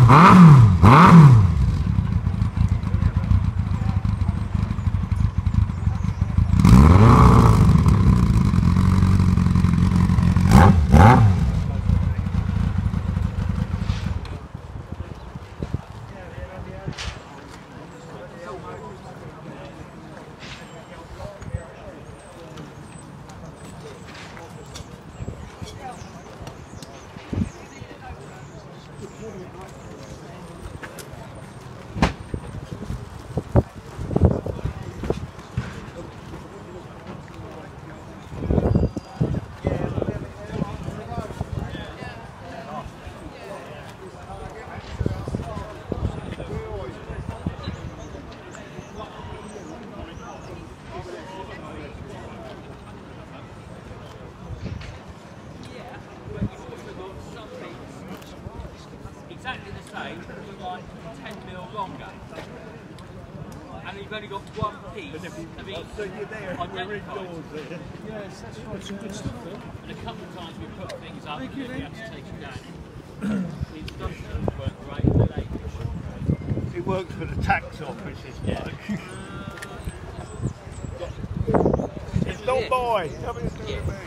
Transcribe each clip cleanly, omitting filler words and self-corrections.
Exactly the same, but like 10 mil longer. And you've only got one piece of each. So you're there, we're indoors there. Yes, that's right, some good stuff there. And a couple of times we put things up and then we have to take them down. The instructions weren't great, the late. It works for the tax office, this work. It's not mine. Come here to me.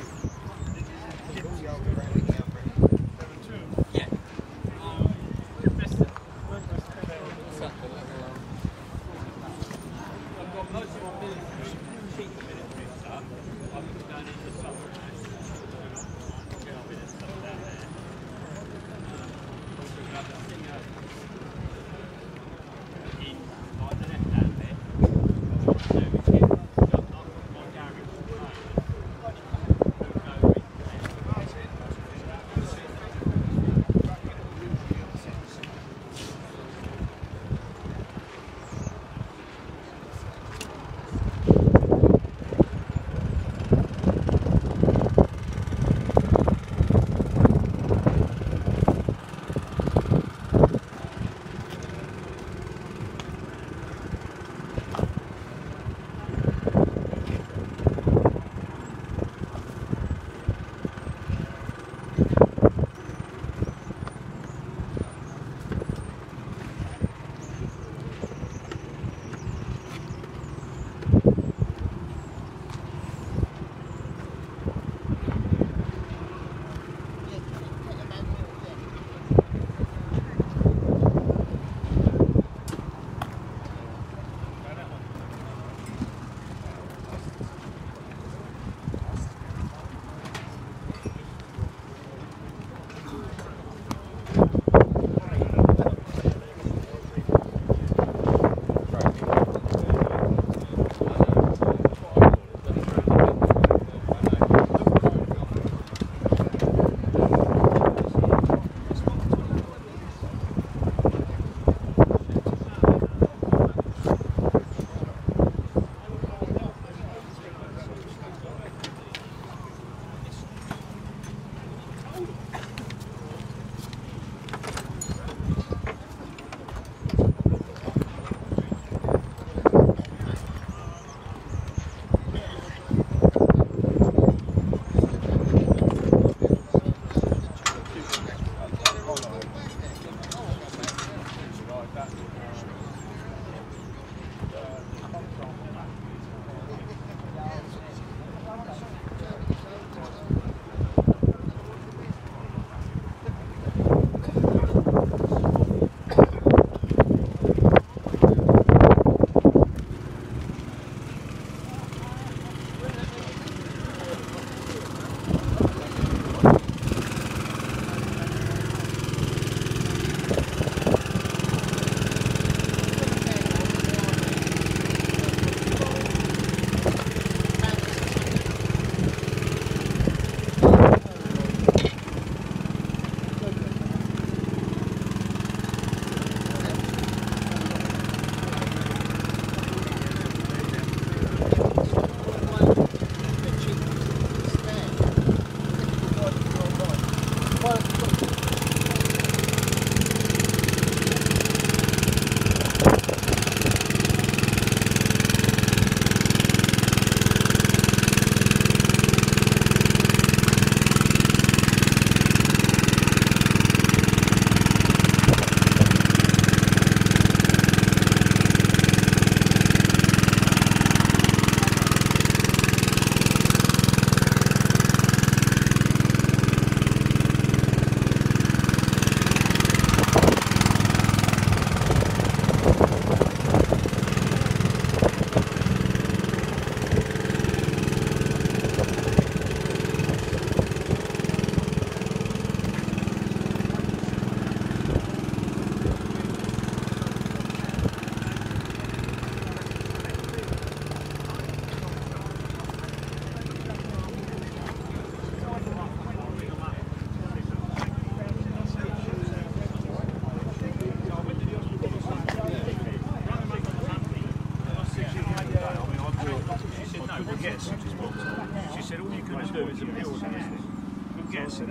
Yes. She said all you're going to do is appeal to this. Yes.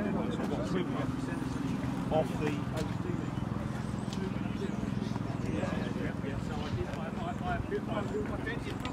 Off the... So I appealed my